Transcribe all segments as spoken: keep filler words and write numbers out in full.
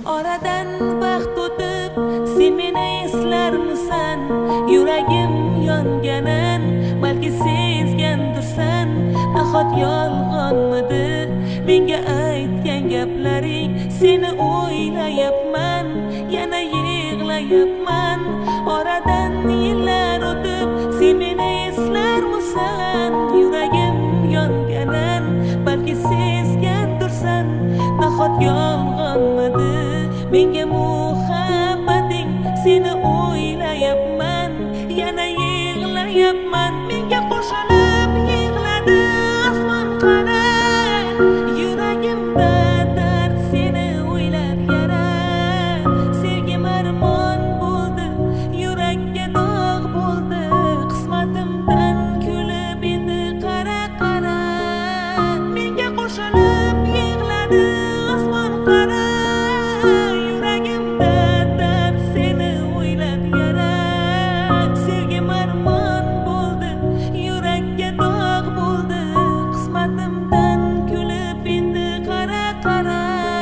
Oradan vaqt o'tib sen meni eslarmisan? Yuragim yonganin balki sezgandirsan. Nahot yolg'onmidi menga aytgan gaplaring? Seni o'ylayapman, yana yig'layapman. Oradan yillar o'tib sen meni eslarmisan? Yuragim yonganin balki sezgandirsan. Nahot yolg'onmidi menga muhabbating? Seni o'ylayapman, yana yig'layapman. Menga qo'shilib yig'ladi osmon qara. Yuragimda dard seni o'ylab yara. Sevgim armon bo'ldi, yurakka dog' bo'ldi. Qismatimdan kulib endi qara qara. Menga qo'shilib yig'ladi osmon qara. Yuragimda dard seni o'ylab yara. Sevgim armon bo'ldi, yurakka dog' bo'ldi. Qismatimdan kulib endi qara qara.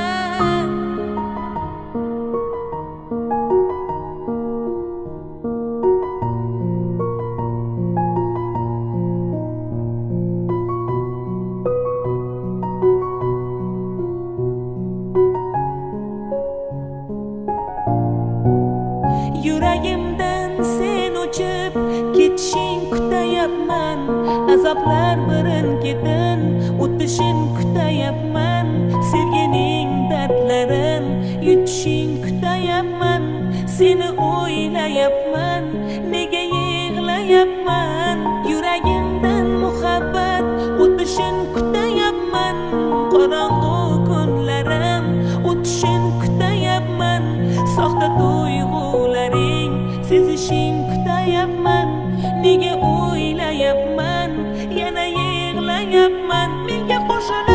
Yuragimdan sen o'chib ketishing kutayapman. Azoblar birin-ketin o'tishing kutayapman. Sevgining dardlarin yutishing kutayapman. Seni o'ylayapman, nega yig'layapman? Yuragimdan muhabbat o'tishing kutayapman. Qorong'u kunlarim o'tishing kutayapman. Soxta tuyg'ularing sezishing kutayapman. Nega o'ylayapman, yana yig'layapman. Menga qo'shilib